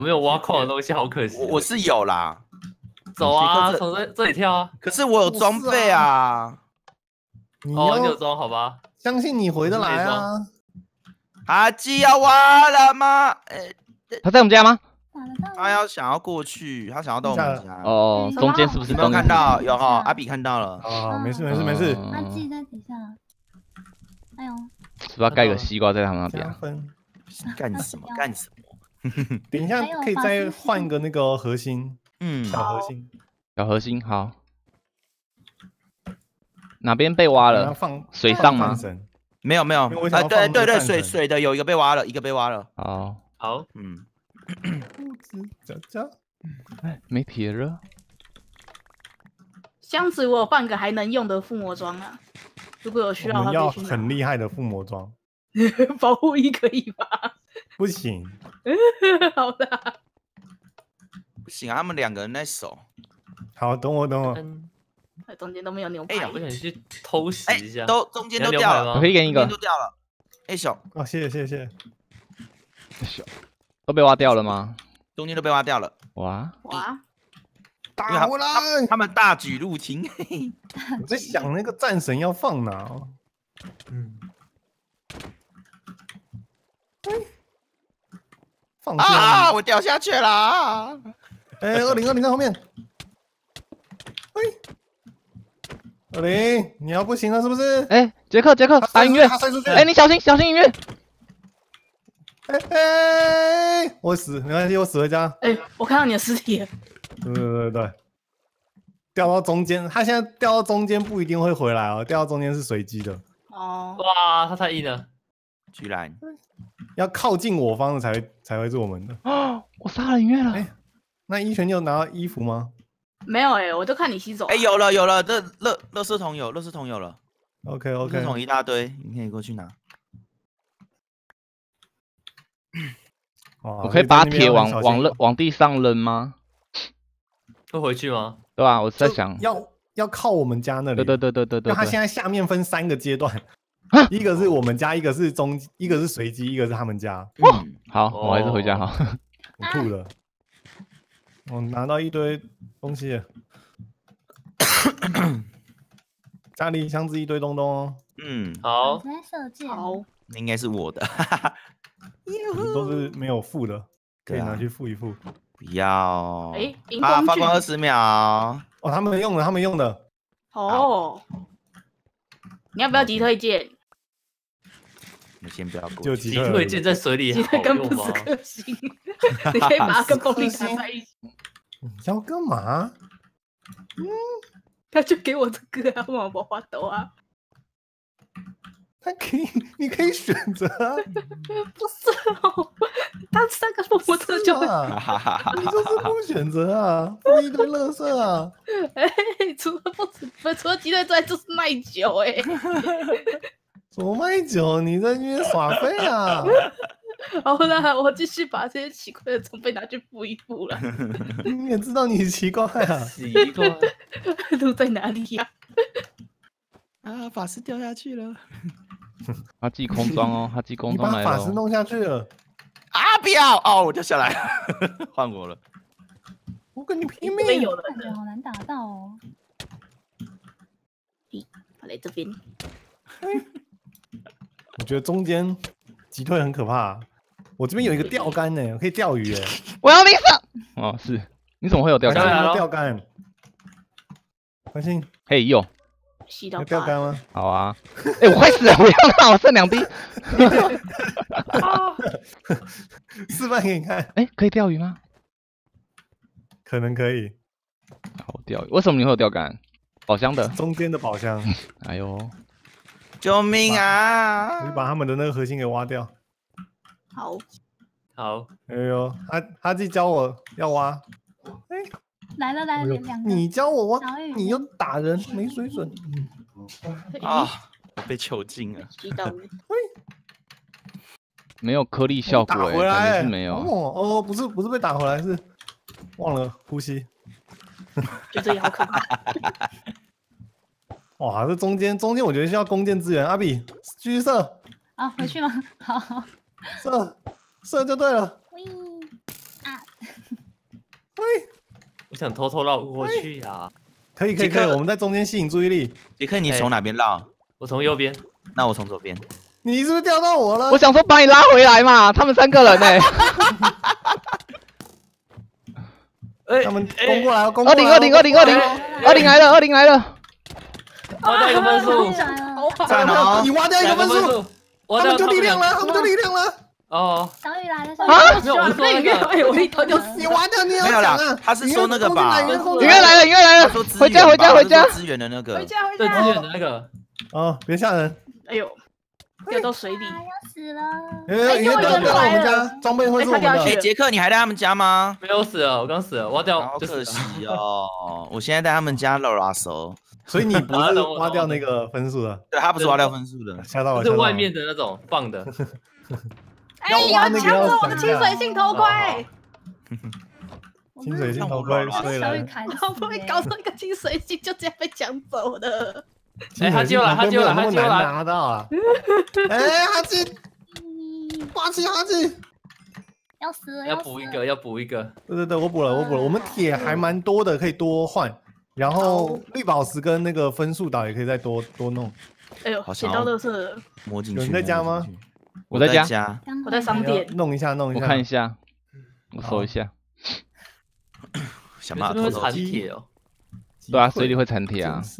没有挖矿的东西，好可惜。 我是有啦， 走啊，从这里跳啊。 可是我有装备啊。 你有装好吧？ 相信你回得来啊。 阿基要挖了吗？ 他在我们家吗？ 他想要过去，他想要到我们家。 哦，中间是不是？ 没有看到，有哈，阿比看到了。 啊，没事。 阿基在底下。哎呦， 是不是要盖个西瓜在他们那边？ 干什么？ 等一下可以再换个那个核心，小核心，好。 哪边被挖了？水上吗？ 没有，对，水的有一个被挖了， 好， 不知脚脚， 没铁了。 箱子我有放个还能用的附魔装啊，如果有需要， 我们要很厉害的附魔装。 保护衣可以吧？ 不行。 好的。 不行啊，他们2个人在守。 好，等我。 中间都没有牛排。 我想去偷袭一下。 都中间都掉了， 我可以给你一个。 都掉了。小。 哦，谢谢。 小。都被挖掉了吗？ 中间都被挖掉了。 哇！ 打回来！ 他们大举入侵。 我在想那个战神要放哪？放啊！我掉下去了。 2020在后面。20，你要不行了是不是？ 杰克，打音乐。你小心音乐。 我死，没关系，我死回家。 我看到你的尸体了。 对，掉到中间，他现在掉到中间不一定会回来哦，掉到中间是随机的。 哦， 哇，他太硬了， 居然要靠近我方的才会是我们的。 我杀了音乐了。 那一拳你有拿到衣服吗？ 没有我就看你吸走。 有了，这垃圾桶有了。 OK， 垃圾桶一大堆，你可以过去拿。 我可以把铁往地上扔吗？ 会回去吗？ 对吧？我在想， 要靠我们家那里。 对。 他现在下面分3个阶段，一个是我们家，一个是一个是随机，一个是他们家。 好，我还是回家好。 我吐了，我拿到一堆东西。家里箱子一堆东东哦。 好。 好， 应该是我的。 都是没有付的，可以拿去付一付。 不要。 发光20秒。 他们用的。 哦。你要不要急推荐？ 我先不要过。 就急推荐在水里。 急推跟不死克星，你可以把它跟风力打在一起。 你要干嘛？ 他就给我这个啊，我没法抖啊。 你可以选择啊。 不是他3个附魔车就会。 你就是不选择啊，付一堆垃圾啊。 除了鸡腿之外就是卖酒什么卖酒？你在那边耍废啊！ 好了，我继续把这些奇怪的装备拿去付一付了。 你也知道你奇怪啊？ 奇怪， 路在哪里呀？ 法师掉下去了。 他寄空装哦，他寄空装来了。 你把法师弄下去了。 不要！我掉下来了，换我了。 我跟你拼命！ 有感觉好难打到哦。 跑来这边。 我觉得中间击退很可怕。我这边有一个钓竿呢，我可以钓鱼哎。 我要你死！是，你怎么会有钓竿？ 钓竿。关心。 嘿有。 有钓竿吗？ 好啊。我快死了！不要闹，我剩2滴。 示范给你看。 可以钓鱼吗？ 可能可以。 好钓鱼，为什么你会有钓竿？宝箱的。 中间的宝箱。 哎呦！ 救命啊！ 我就把他们的那个核心给挖掉。 好。 哎呦，他自己教我要挖。 来了2个。 你教我挖，你又打人，没水准。 我被囚禁了。 没有颗粒效果打回来是没有。 不是被打回来，是忘了呼吸。 就这也好可怕。 哇，这中间我觉得需要弓箭支援。阿比，继续射。 回去吗？好。 射就对了。 想偷偷绕过去呀。 可以，我们在中间吸引注意力。 杰克，你从哪边绕？ 我从右边。 那我从左边。 你是不是钓到我了？ 我想说把你拉回来嘛，他们3个人呢。 哎， 他们攻过来了，攻过来了。 20来了。 挖掉一个分数， 在哪？ 你挖掉一个分数，他们就力量了，哦， 小雨来了， 没有，我说那个， 我一头就死。 你挖掉，你要没有讲啊啦，他是说那个吧？ 应该来了，回家。 支援的那个。 对支援的那个。 哦，别吓人。 哎呦，掉到水里， 要死了。 因为掉到我们家，装备会是我们的。 哎，杰克，你还在他们家吗？ 没有死了，我刚死了，挖掉。 好可惜哦，我现在在他们家了啦手。 所以你不是挖掉那个分数的？ 对，他不是挖掉分数的， 吓到我。 是外面的那种放的。 哎，要抢走我的清水性头盔！ 清水性头盔，所以小雨来。 砍死好不容易搞出一个清水性，就这样被抢走了。 哎，他救了，他救了，他救了！ 拿到啊！哎，哈基，霸气哈基， 要死了， 要补一个，要补一个。 对，我补了。我们铁还蛮多的，可以多换。然后绿宝石跟那个分数岛也可以再多弄。 哎呦，捡到垃圾， 摸进去。 有人在家吗？ 我在家， 我在商店。 弄一下。 我看一下，我搜一下。 想办法偷残铁哦。 对啊，水里会残铁啊。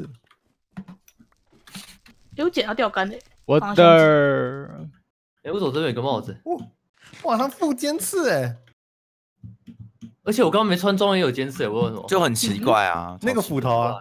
有捡到钓竿的。 我的。 哎，为什么这边有个帽子？ 哇，它附尖刺哎！ 而且我刚刚没穿装也有尖刺，我问什么？ 就很奇怪啊， 那个斧头啊。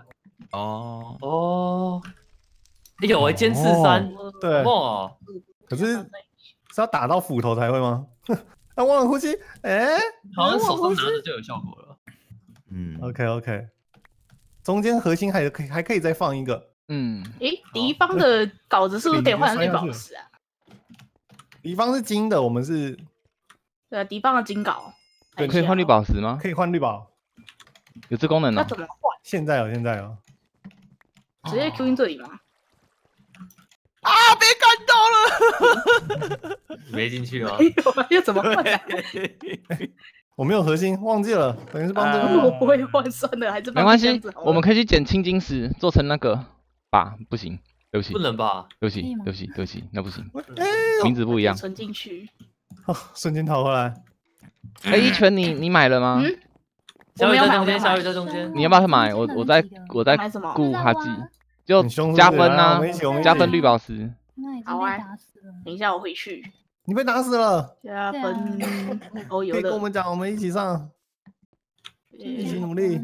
哦。有哎，尖刺3。 对。 哇。 可是是要打到斧头才会吗？他忘了呼吸，哎， 好像手上拿着就有效果了。 OK，中间核心还可以再放一个。 诶，敌方的稿子是不是得换绿宝石啊？ 敌方是金的，我们是。 对啊，敌方的金镐。 对，可以换绿宝石吗？ 可以换绿宝， 有这功能呢？ 那怎么换？ 现在有。 直接 Q 进这里吗？ 啊！被干到了， 没进去吗？ 要怎么换？ 我没有核心，忘记了，等于是帮这个。 我不会换算的，还是没关系，我们可以去捡青金石，做成那个吧？不行，对不起， 不能吧？ 对不起，那不行，名字不一样。 存进去， 瞬间逃回来。 哎，一拳你买了吗？ 小雨在中间，小雨在中间。 你要不要买？我在顾哈基。就加分啊，加分绿宝石。 好啊，等一下我回去。 你被打死了。 加分哦，有的。 可以跟我们讲，我们一起上，一起努力。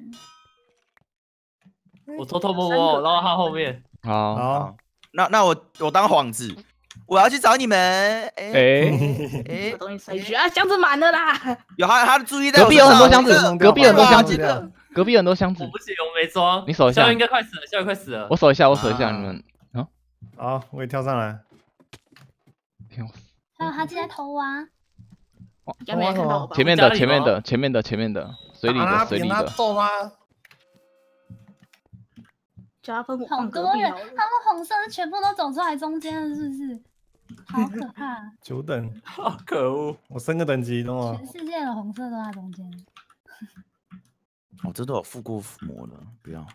我偷偷摸摸，然后他后面。 好， 那我当幌子，我要去找你们。 把东西塞进去啊，箱子满了啦。 有他的注意在。 隔壁有很多箱子，隔壁很多箱子。隔壁很多箱子， 我不行，我没装。 你守一下， 小雨应该快死了，小雨快死了。 我守一下，你们。 好，我也跳上来。 还有他竟然偷啊！ 应该没看到吧？ 前面的，水里的。 揍他！ 加分好多人，他们红色全部都走出来中间了，是不是？好可怕！ 久等， 好可恶！ 我升个等级，懂吗？ 全世界的红色都在中间。 我这都有附过膜了，不要。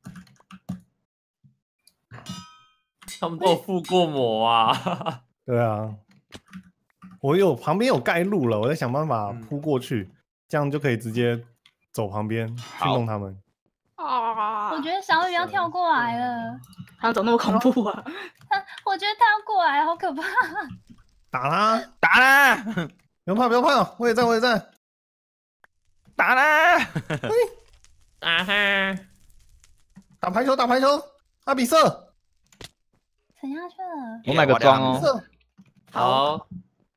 他们都有附过膜啊。 对啊，旁边有盖路了，我在想办法铺过去，这样就可以直接走旁边去弄他们。 我觉得小雨要跳过来了， 他怎么那么恐怖啊？ 我觉得他要过来，好可怕！ 打他！ 打他！ 不要怕，我也在。 打他！ 啊哈！ 打排球，阿比射！ 沉下去了。 我买个装哦。 好。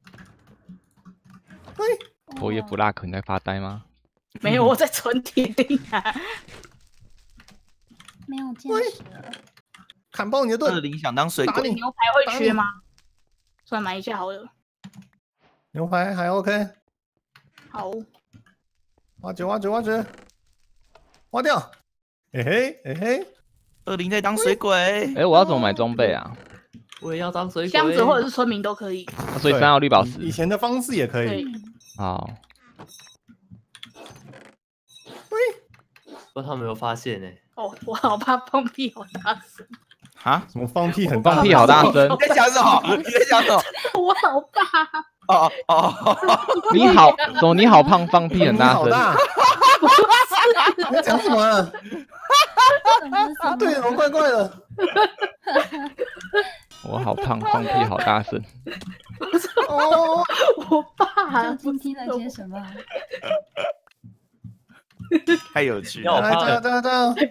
我也不拉克，你在发呆吗？ 没有，我在存铁钉啊。 没有见识了。 砍爆你的盾！ 这里想当水鬼。 牛排会缺吗？算买一下好了。 牛排还 OK。 好。 挖掘，挖掉！嘿嘿 20在当水鬼。 我要怎么买装备啊？ 我也要当水鬼。 箱子或者是村民都可以。 所以3号绿宝石。 以前的方式也可以。 好。 不知道他们有没有发现呢？ 哦，我好怕放屁，好大声！ 啊？ 什么放屁很大？ 放屁好大声！ 你在讲什么？你在讲什么？ 我好怕。 你好，怎么你好胖，放屁很大声？ 你在讲什么啊？对，怎么怪怪的？ 我好胖，放屁好大声。 哦，我爸究竟听了些什么？ 太有趣了！ 来，这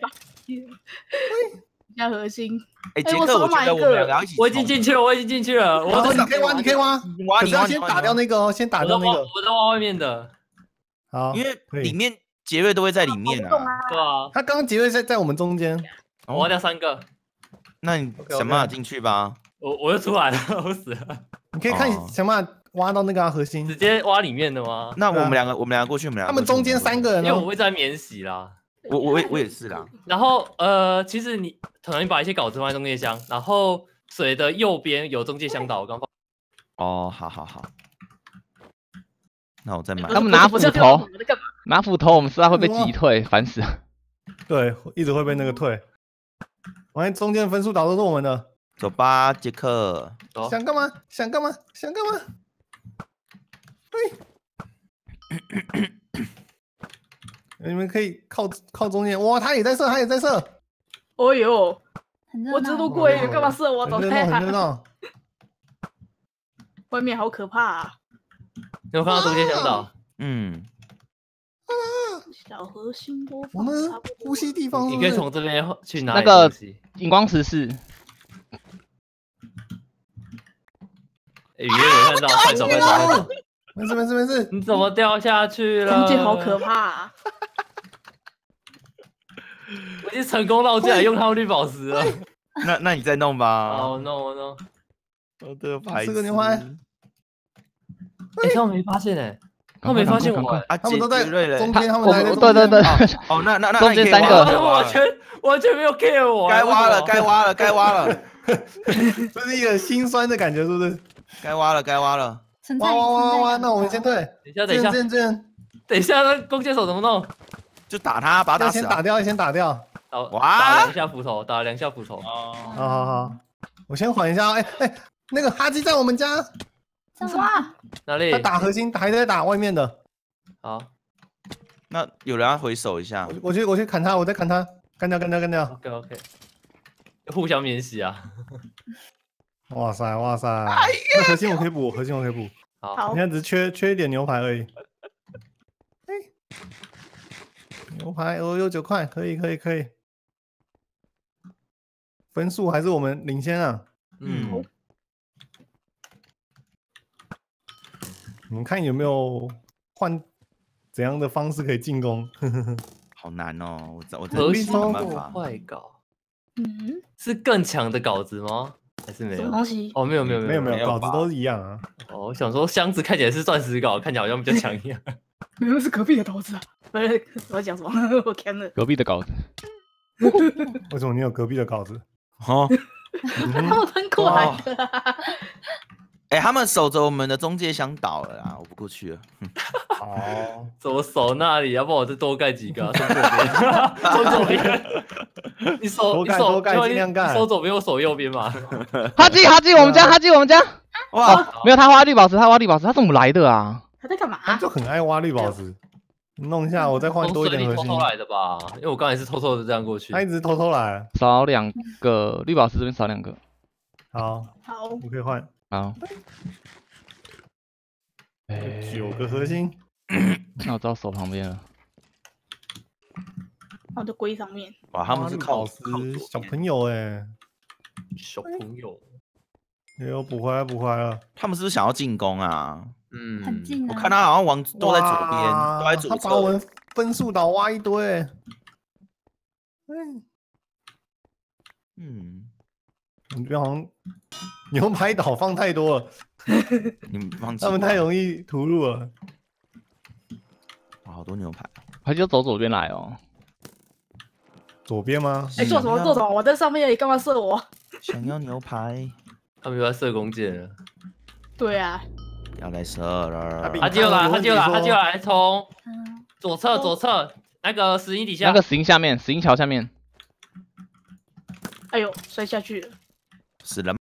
加核心。 哎，杰克，我觉得我们两个要一起。 我已经进去了，我已经进去了。 你可以挖，你可以挖。 挖， 你要先打掉那个哦，先打掉那个。 我在挖外面的。 好， 因为里面杰瑞都会在里面啊。 对啊。 他刚刚杰瑞在我们中间。 我挖掉3个。 那你想办法进去吧。 我又出来了，我死了。 你可以看想办法挖到那个核心， 直接挖里面的吗？ 那我们两个过去， 他们中间3个人， 因为我会在免洗啦。 我也是啦。 然后其实你可能把一些稿子放在中介箱，然后水的右边有中介箱岛，我刚放。 哦，好。那我再买。 他们拿斧头，拿斧头，我们实在会被击退，烦死了。 对，一直会被那个退。完，中间的分数岛都是我们的。 走吧，杰克。 想干嘛？想干嘛？想干嘛？你们可以靠中间。哇，他也在射，他也在射。 哦呦，我只路过，干嘛射我？走开！ 很热闹。 外面好可怕啊！ 有看到中间向导？ 小核心播放。 我们呼吸地方， 你可以从这边去拿那个荧光石室。 雨燕有看到，快走！ 没事。 你怎么掉下去了？ 中间好可怕啊！ 我已经成功绕进来，用到绿宝石了。 那你再弄吧。 哦，弄。 我的牌子。 4个牛排。 他们没发现哎，他们没发现我啊， 他们都在中间，他们对。 哦，那中间3个， 完全没有 care 我。 该挖了。 这是一个心酸的感觉，是不是？ 该挖了。 挖，那我们先退。 等一下，那弓箭手怎么弄？ 就打他，把他打死。 先打掉。 哇！ 打2下斧头，打2下斧头。 好，我先缓一下。那个哈基在我们家。 什么？ 哪里？ 他打核心，还在打外面的。 好， 那有人要回手一下。 我去砍他，我再砍他，干掉。 OK， 互相免洗啊！ 哇塞！那核心我可以补， 好， 你看只缺一点牛排而已。牛排29块，可以。分数还是我们领先啊。你们看有没有换怎样的方式可以进攻？ 好难哦，我核心想办法。 坏稿，是更强的稿子吗？还是没有？ 什么东西？ 哦，没有， 稿子都是一样啊。 哦，我想说箱子看起来是钻石稿，看起来好像比较强一样。 没有，是隔壁的稿子啊！我讲什么？我看了隔壁的稿子。 为什么你有隔壁的稿子？ 他们喷过来的。 他们守着我们的中介箱倒了啦，我不过去了。 怎么守那里？要不然我再多盖几个，守左边。你守尽量盖。 守左边，我守右边嘛。 哈基，我们家。哇，没有他挖绿宝石，他怎么来的啊？ 他在干嘛？ 他就很爱挖绿宝石。弄一下，我再换多一点核心。 偷来的吧？因为我刚才是偷偷的这样过去。 他一直偷来。 少2个绿宝石，这边少2个。 好，我可以换。 好 ，9个核心。 那我知道手旁边了。 我就归上面。 哇，他们是靠小朋友小朋友。 补回来了。 他们是不是想要进攻啊？ 很近。 我看他好像都在左边，都在左侧。 他把我们分数岛挖一堆。我觉得好像牛排岛放太多了， 你们放他们太容易突入了。 好多牛排， 还就走左边来哦。 左边吗？ 做什么？我在上面，你干嘛射我？ 想要牛排， 他们又在射弓箭了。 对啊， 要来射了。 他就来，从左侧那个石英底下， 那个石英下面，石英桥下面。 哎呦，摔下去了。 死了。